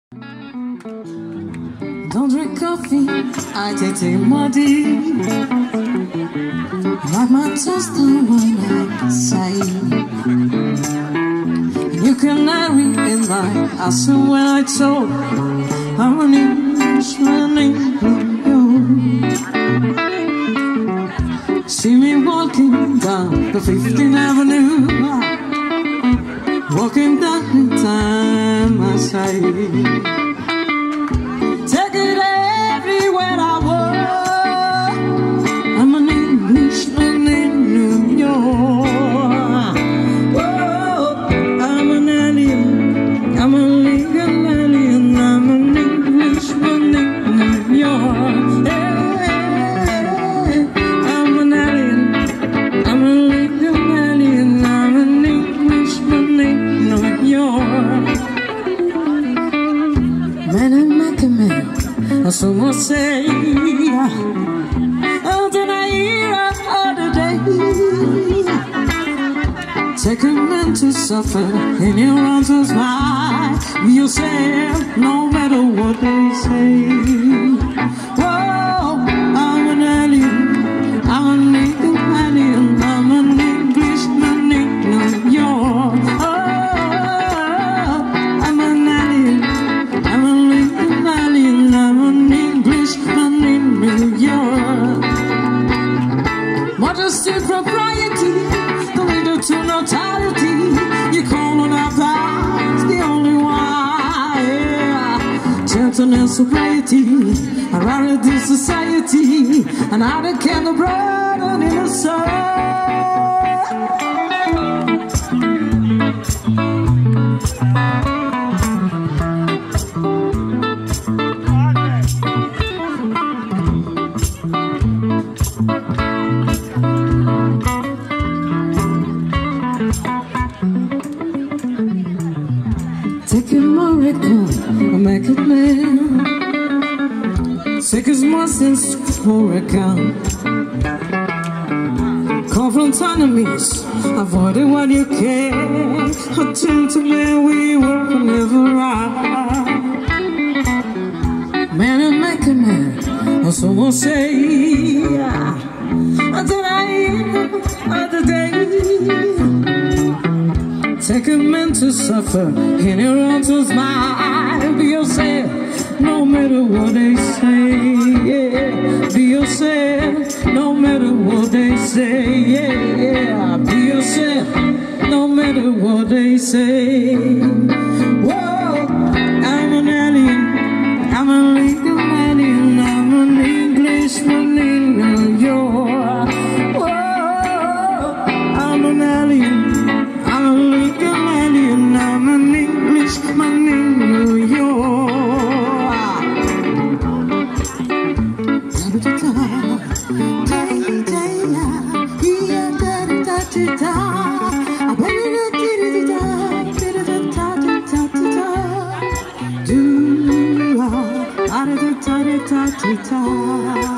Don't drink coffee, I take my tea. Like my toast when I say you can read in my eyes when I talk. I'm an Englishman in New York. See me walking down the 15th Avenue, walking down in time I say. Take it everywhere I walk. I'm an Englishman in New York. Whoa, I'm an alien. I'm a legal alien. I'm an Englishman in New York. Hey, I'm an alien. I'm a legal alien. I'm an Englishman in New York. Man, I make a man. Someone say, oh, then I hear other day. Take a man to suffer in your arms to smile. Be yourself, no matter what they say. Whoa, I'm an alien. I'm an alien. I'm an Englishman in New York. Oh, I'm an alien. I'm an alien. I'm an Englishman in New York. Modesty, propriety, the leader to notoriety. You call on our past, the only one. Yeah. Gentleness, sobriety, a rarity society, and how they can the broaden in the soul. Take my record, I make it man. Take as much sense for account. Confront enemies, avoid it when you can. Attend to me, we work never right. Man and make a man, or someone say, until I other day. Take a man to suffer in your own to smile. Be yourself, no matter what they say. Yeah. Be yourself, no matter what they say. Yeah. Be yourself, no matter what they say. Whoa, I'm an alien. I'm a legal alien. I'm an Englishman in New York. Whoa, I'm an alien. I'm a legal alien. I'm an Englishman in New York. Do